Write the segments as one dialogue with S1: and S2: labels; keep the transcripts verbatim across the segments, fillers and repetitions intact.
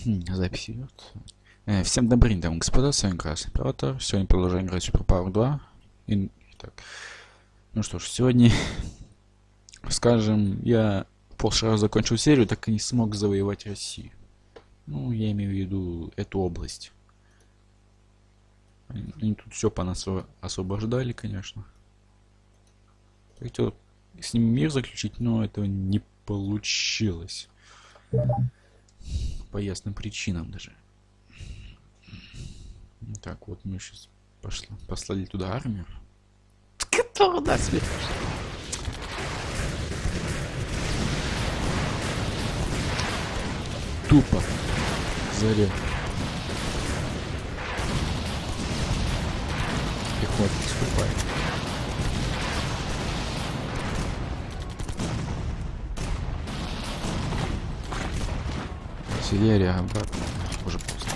S1: Запись идет. Э, всем добрый день, господа, с вами Красный Император. Сегодня продолжаем играть в Superpower два. И, так. Ну что ж, сегодня, скажем, я в прошлый раз закончил серию, так и не смог завоевать Россию. Ну, я имею в виду эту область. Они, они тут все по нас освобождали, конечно. Хотел с ними мир заключить, но этого не получилось. По ясным причинам даже. Так, вот мы сейчас пошли, послали туда армию. Кто нас ведь? Тупо. Заря. Пехота отступает. Артиллерия обратно. Уже просто.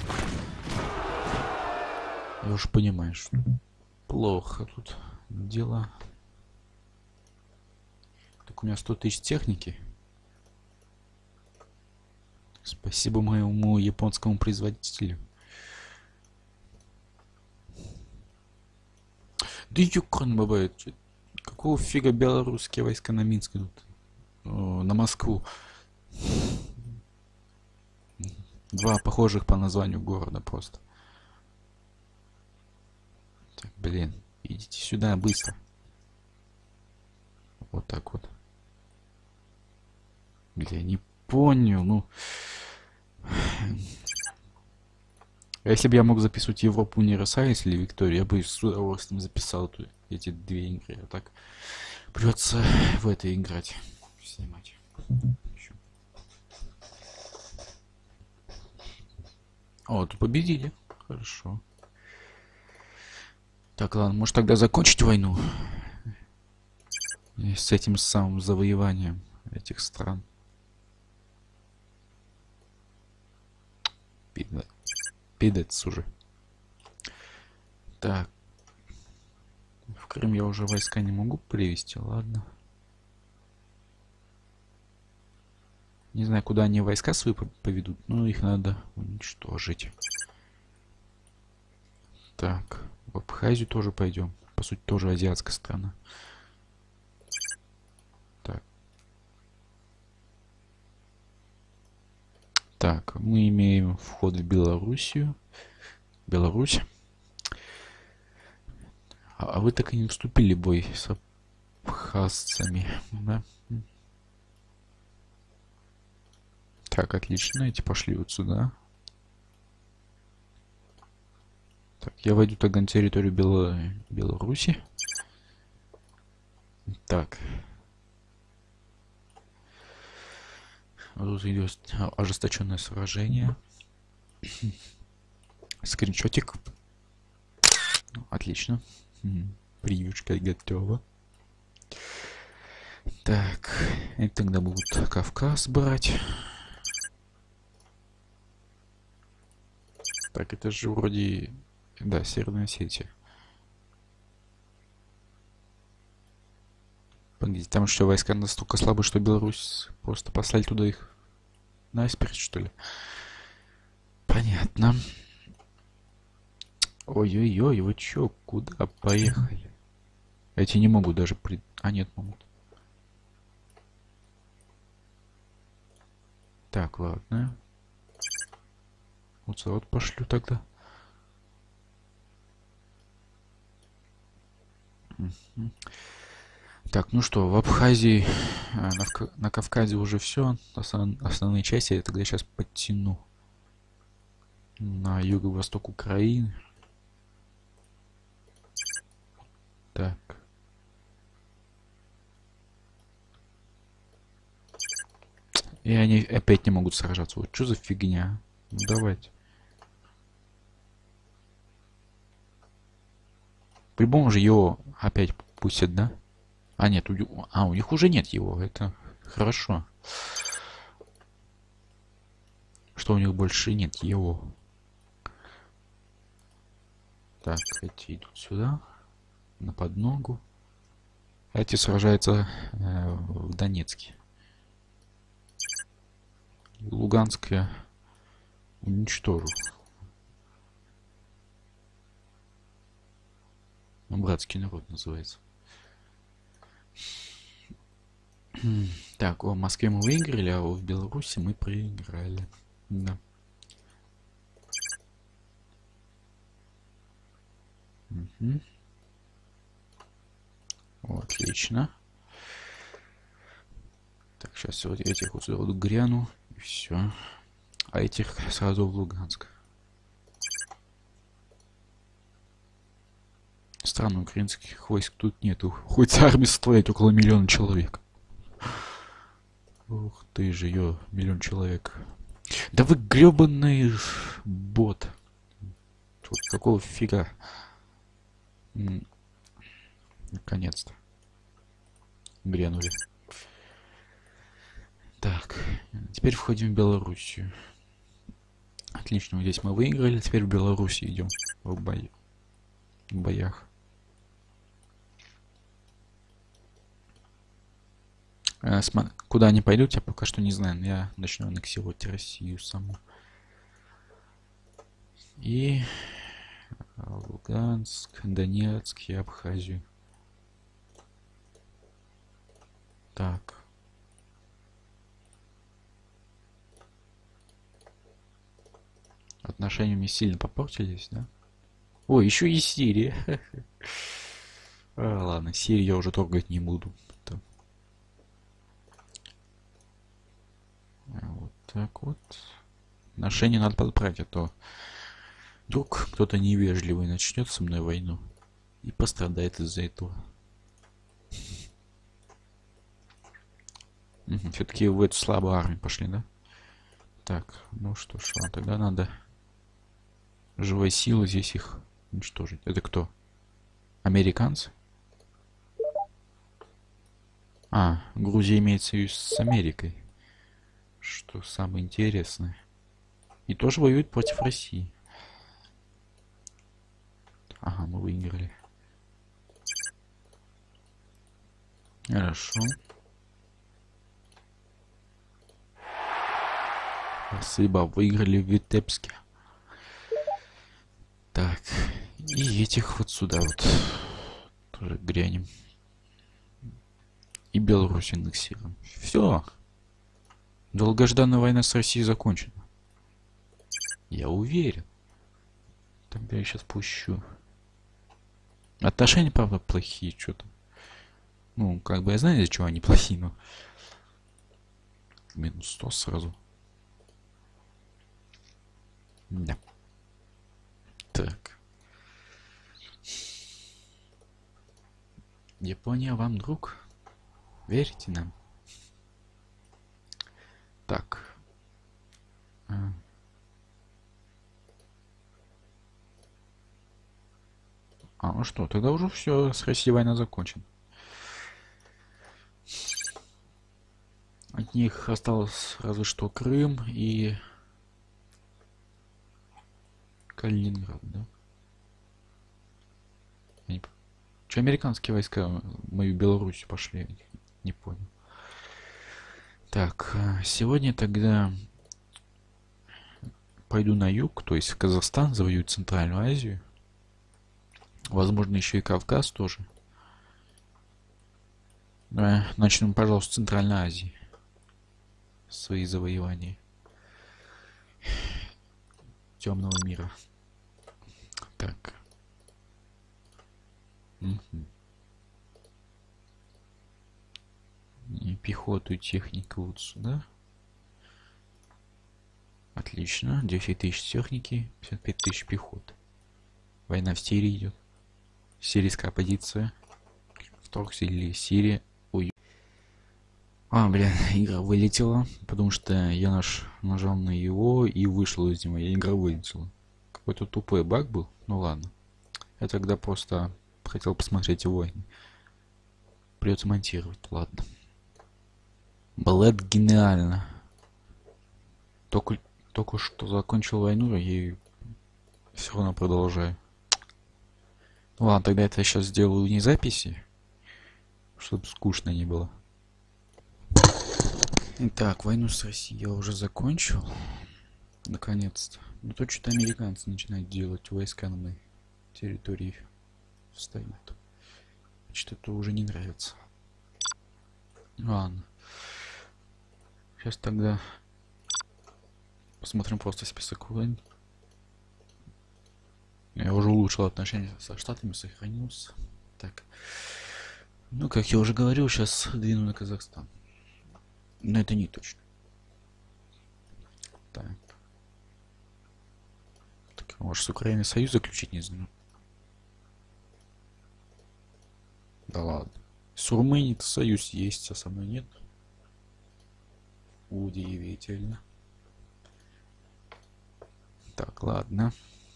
S1: Я уж понимаю, что плохо тут дела. Так у меня сто тысяч техники. Спасибо моему японскому производителю. Да юкон бабает. Какого фига белорусские войска на Минск идут? О, на Москву. Два похожих по названию города просто. Так, блин, идите сюда быстро. Вот так вот. Бля, не понял, ну. Если бы я мог записывать Европу Универсалис или Викторию, я бы с удовольствием записал тут эти две игры. А так придется в это играть. Снимать. О, тут победили. Хорошо. Так, ладно, может тогда закончить войну? И с этим самым завоеванием этих стран. Пида. Пидец уже. Так. В Крым я уже войска не могу привести, ладно. Не знаю, куда они войска свои поведут, но их надо уничтожить. Так, в Абхазию тоже пойдем. По сути, тоже азиатская страна. Так. Так, мы имеем вход в Белоруссию. Беларусь. А, а вы так и не вступили в бой с абхазцами, да? Так, отлично, эти пошли вот сюда. Так, я войду тогда на территорию Бело... Беларуси. Так. Тут идет ожесточенное сражение. Скриншотик. Отлично. Приючка готова. Так. И тогда будут Кавказ брать. Так, это же вроде... Да, Северная Осетия. Погодите, там еще войска настолько слабы, что Беларусь просто послали туда их насперть, что ли? Понятно. Ой-ой-ой, вы чё, куда поехали? Эти не могут даже при... А, нет, могут. Так, ладно. Вот вот пошлю тогда. Угу. Так, ну что, в Абхазии, на, на Кавказе уже все. Основ, основные части я тогда сейчас подтяну на юго-восток Украины. Так. И они опять не могут сражаться. Вот что за фигня? Ну, давайте. По-любому же его опять пустят, да? А, нет, у... а, у них уже нет его. Это хорошо. Что у них больше нет его. Так, эти идут сюда. На подногу. Эти сражаются э, в Донецке. Луганская. Уничтожу. Братский народ называется. Так, о, в Москве мы выиграли, а в Беларуси мы проиграли. Да. Угу. О, отлично. Так, сейчас вот этих вот сюда вот гряну. И все. А этих сразу в Луганск. Странно, украинских войск тут нету. Хоть армия стоит около миллиона человек. Ух ты же, ё, миллион человек. Да вы гребаный бот. Тут какого фига? Наконец-то. Грянули. Так, теперь входим в Белоруссию. Отлично, здесь мы выиграли, теперь в Беларуси идем в, бой... в боях. А, см... Куда они пойдут, я пока что не знаю, но я начну аннексировать Россию саму. И Луганск, Донецк и Абхазию. Так. Отношениями сильно попортились, да? Ой, еще и Сирия. А, ладно, Сирию я уже трогать не буду. Там. Вот так вот. Отношения надо подправить, а то вдруг кто-то невежливый начнет со мной войну и пострадает из-за этого. Угу, все-таки в эту слабую армию пошли, да? Так, ну что ж, ладно, тогда надо живой силы здесь их уничтожить. Это кто? Американцы? А, Грузия имеет союз с Америкой. Что самое интересное. И тоже воюет против России. Ага, мы выиграли. Хорошо. Спасибо, выиграли в Витебске. Так, и этих вот сюда вот тоже грянем. И Беларусь аннексируем. Все. Долгожданная война с Россией закончена. Я уверен. Тогда я сейчас пущу. Отношения, правда, плохие, что-то. Ну, как бы я знаю, из-за чего они плохие, но... Минус сто сразу. Да. Так. Япония вам друг? Верите нам? Так. А. а, ну что, тогда уже все, с Россией война закончена. От них осталось разве что Крым и Калининград, да? Не... Че американские войска в мою Белоруссию пошли? Не понял. Так, сегодня тогда пойду на юг, то есть в Казахстан, завоюю Центральную Азию. Возможно, еще и Кавказ тоже. Начнем, пожалуйста, с Центральной Азии. Свои завоевания темного мира. Так. Угу. И пехоту и технику вот сюда. Отлично. десять тысяч техники, пятьдесят пять тысяч пехоты. Война в Сирии идет. Сирийская оппозиция. Вторгся или Сирия. Ой. А, блин, игра вылетела, потому что я наш нажал на его и вышел из него. И игра вылетела. Какой-то тупой баг был. Ну ладно. Я тогда просто хотел посмотреть его. Придется монтировать. Ладно. Балет гениально. Только, только что закончил войну и все равно продолжаю. Ну ладно, тогда это я сейчас сделаю не записи, чтобы скучно не было. Итак, войну с Россией я уже закончил. Наконец-то. Ну то что-то американцы начинают делать войска на моей территории. Встают. Что-то уже не нравится. Ладно. Сейчас тогда посмотрим просто список войн. Я уже улучшил отношения со Штатами, сохранился. Так. Ну, как я уже говорил, сейчас двину на Казахстан. Но это не точно. Так. Так, может, с Украиной союз заключить, не знаю. Да ладно. С Румынией-то союз есть, а со мной нет. Удивительно. Так, ладно.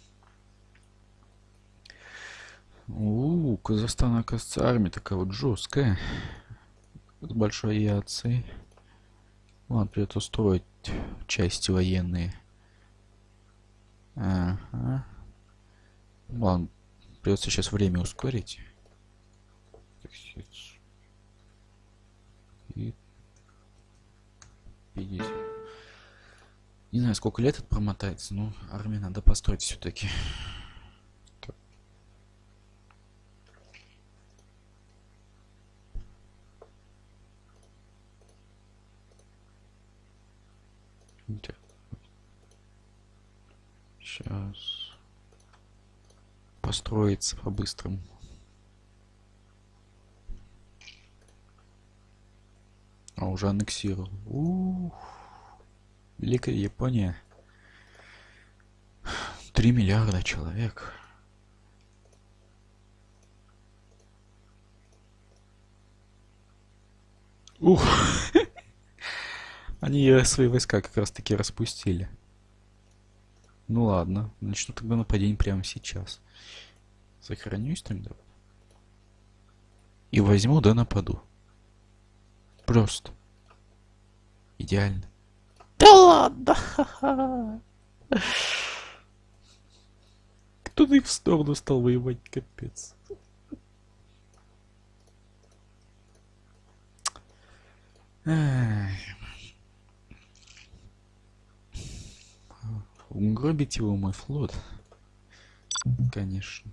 S1: У, Казахстан, оказывается, армия такая вот жесткая. С большой авиацией. Ладно, придется строить части военные. Ага. Ладно, придется сейчас время ускорить. И пятьдесят. Не знаю, сколько лет это промотается, но армию надо построить все-таки. Сейчас построиться по-быстрому. А уже аннексировал. У-у-у. Великая Япония. Три миллиарда человек. Ух. Они свои войска как раз таки распустили. Ну ладно, начну тогда нападение прямо сейчас. Сохранюсь тогда. И возьму, да нападу. Просто. Идеально. Да ладно, ха-ха. Кто ты в сторону стал воевать, капец. Ай. Угробить его мой флот. Конечно.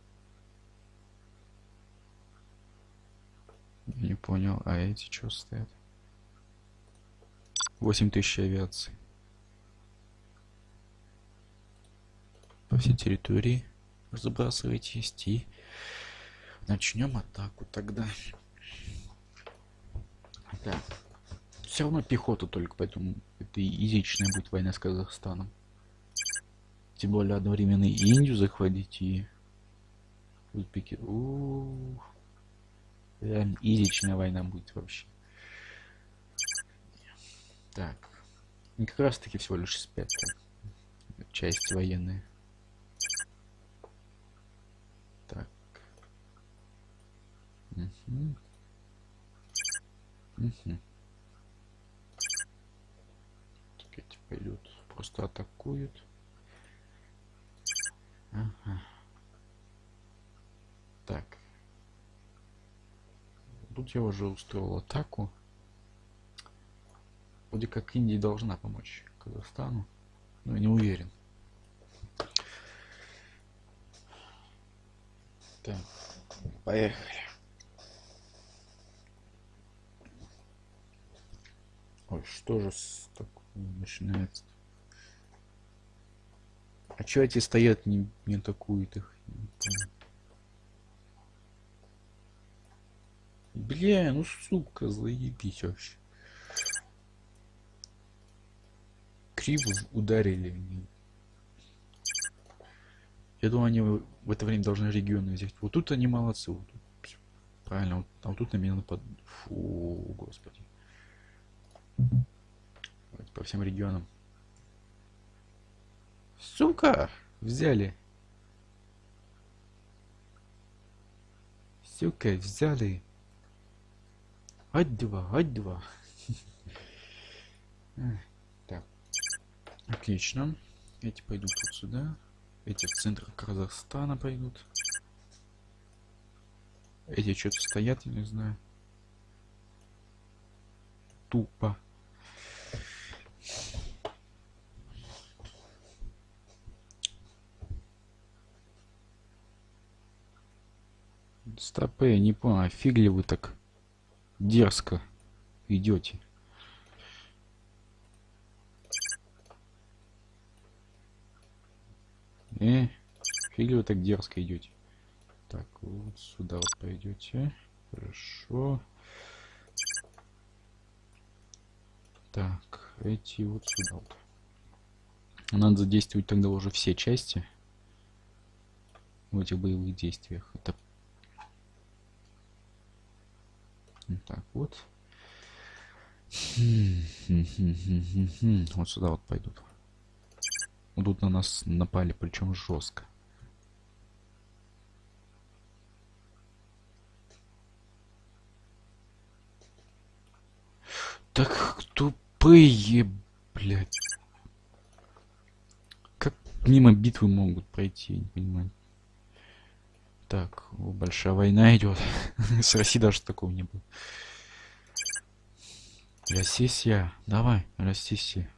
S1: Я не понял, а эти что стоят? восемь тысяч авиации. По всей территории забрасывайтесь и начнем атаку тогда. Так. Все равно пехота только, поэтому это изичная будет война с Казахстаном. Тем более одновременно и Индию захватить, и Узбеки. У-у-у. Реально изичная война будет вообще. Так. И как раз таки всего лишь спят части военные. Так. Угу. Угу. Так эти пойдут. Просто атакуют. Ага. Так. Тут я уже устроил атаку. Вроде как Индия должна помочь Казахстану, но я не уверен. Так, поехали. Ой, что же с такого начинается? А чё эти стоят, не, не атакуют их? Бля, ну сука, заебись вообще. Криво ударили. Я думаю, они в это время должны регионы взять. Вот тут они молодцы. Вот тут. Правильно, вот, а вот тут на меня нападут. Фу, господи. Давайте по всем регионам. Сука! Взяли. Сука, взяли. Ать-два, ать-два. Так. Отлично. Эти пойдут вот сюда. Эти в центр Казахстана пойдут. Эти что-то стоят, я не знаю. Тупо. Стопы, я не понял, а фиг ли вы так дерзко идете? Э, фиг ли вы так дерзко идете? Так, вот сюда вот пойдете. Хорошо. Так, эти вот сюда вот. Надо задействовать тогда уже все части в этих боевых действиях. Это вот так вот. Вот сюда вот пойдут. Вот тут на нас напали, причем жестко. Так тупые, блядь. Как мимо битвы могут пройти, я не понимаю. Так, о, большая война идет. С Россией даже такого не было. Россия, давай, Россия.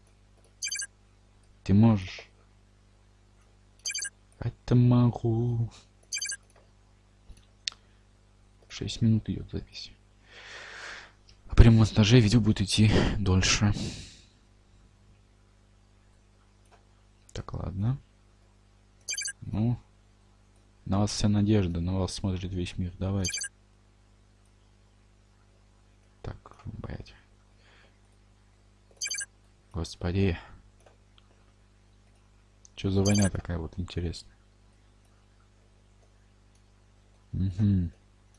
S1: Ты можешь. Это могу. шесть минут идет запись. А при монтаже видео будет идти дольше. Так, ладно. Ну, на вас вся надежда, на вас смотрит весь мир. Давайте. Так, блять. Господи. Что за война такая вот интересная? Угу.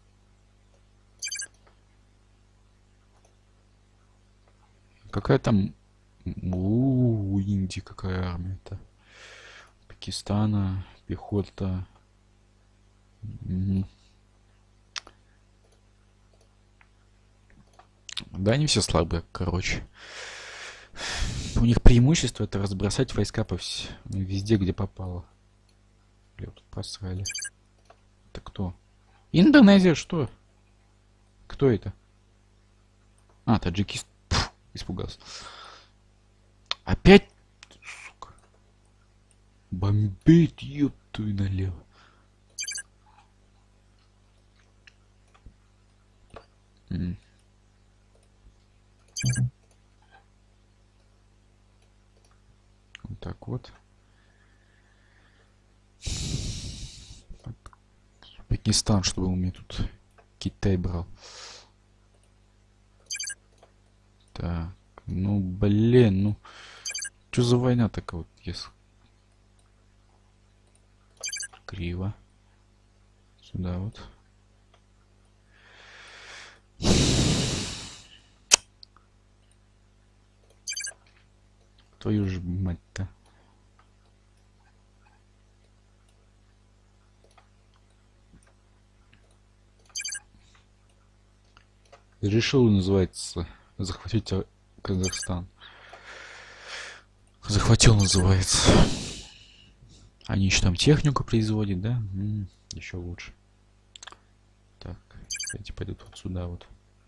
S1: Какая там... У, Индии какая армия-то? Пакистана, пехота. Угу. Да, они все слабые, короче. У них преимущество это разбросать войска по вс... везде, где попало. Бля, тут просрали. Это кто? Индонезия, что? Кто это? А, Таджикистан. Пфф, испугался. Опять, сука. Бомбит, ёпту и налево. М. Вот так вот. Пакистан, чтобы у меня тут Китай брал. Так, ну блин, ну что за война такая вот, если криво. Сюда вот. Твою ж мать-то. Решил, называется, захватить Казахстан. Захватил, называется. Они еще там технику производят, да? М-м, еще лучше. Так, эти пойдут вот сюда вот.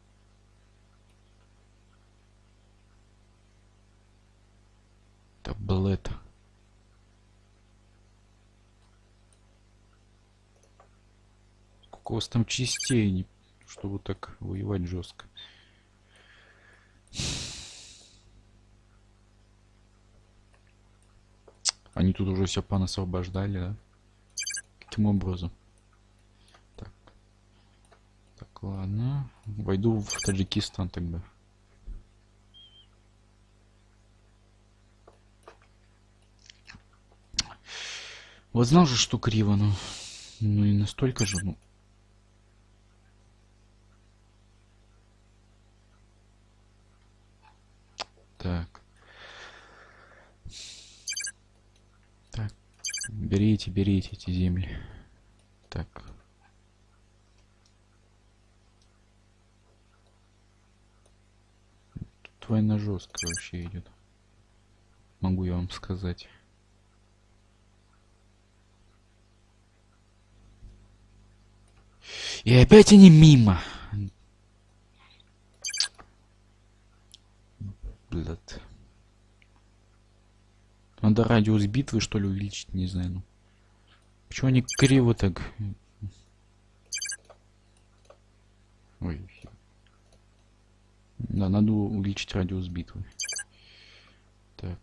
S1: Таблет. Сколько у вас там частей, не... чтобы так воевать жестко? Они тут уже все понасвобождали, да? Каким образом? Так. Так, ладно. Войду в Таджикистан тогда. Вот знал же, что криво, но... Ну и настолько же, ну... Так. Так. Берите, берите эти земли. Так. Тут война жесткая вообще идет. Могу я вам сказать. И опять они мимо. Блядь. Надо радиус битвы, что ли, увеличить, не знаю. Ну. Почему они криво так? Ой. Да, надо увеличить радиус битвы. Так.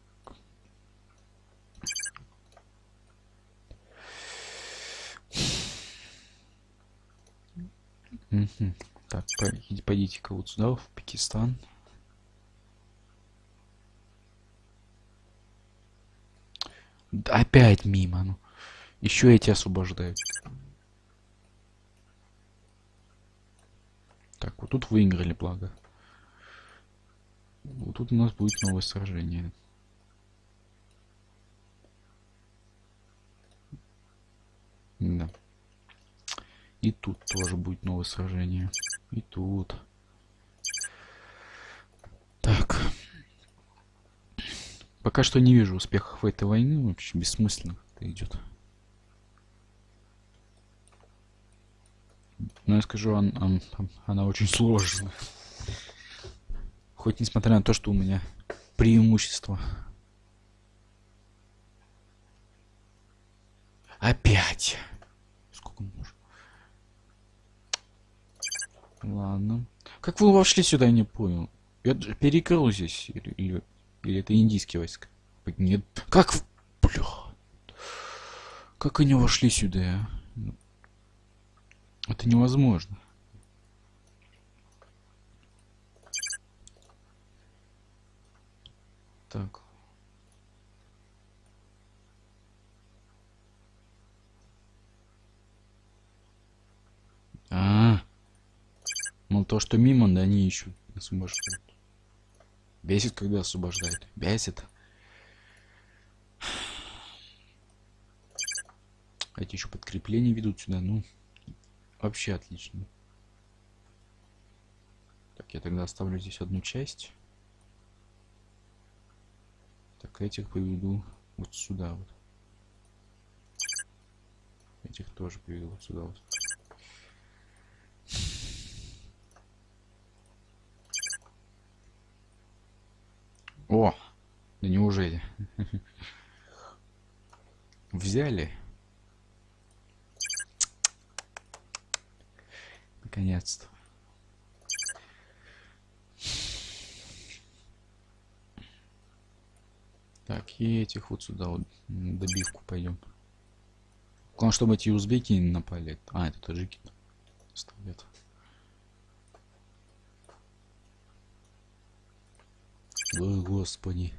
S1: Угу. Так, пойдите-ка вот сюда, в Пакистан. Опять мимо, ну. Еще эти освобождают. Так, вот тут выиграли, благо. Вот тут у нас будет новое сражение. Да. И тут тоже будет новое сражение. И тут. Так. Пока что не вижу успехов в этой войны. Вообще бессмысленно это идет. Но я скажу, он, он, она очень сложная. Хоть несмотря на то, что у меня преимущество. Опять. Сколько можно? Ладно. Как вы вошли сюда, я не понял. Я перекрыл здесь. Или, или, или это индийские войска? Нет. Как? Бля. Как они вошли сюда? Это невозможно. Так. А, -а, -а. Ну то, что мимо, да, они ищут, освобождают. Бесит, когда освобождают. Бесит. Эти еще подкрепления ведут сюда, ну. Вообще отлично. Так, я тогда оставлю здесь одну часть. Так, этих поведу вот сюда вот. Этих тоже поведу вот сюда вот. О! Да неужели? Взяли? Наконец-то. Так, и этих вот сюда вот добивку пойдем. Главное, чтобы эти узбеки не напали. А, это таджики ставят. Ой, господи.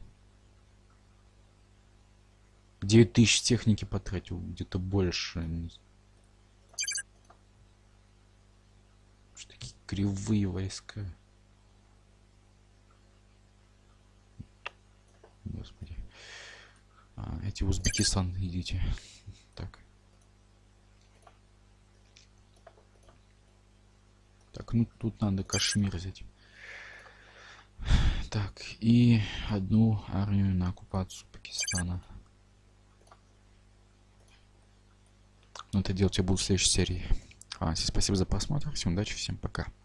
S1: девять тысяч техники потратил, где-то больше. Что такие кривые войска. Господи. А, эти в Узбекистан идите. Так. Так, ну тут надо Кашмир взять. Так, и одну армию на оккупацию Пакистана. Но это делать я буду в следующей серии. А, всем спасибо за просмотр, всем удачи, всем пока.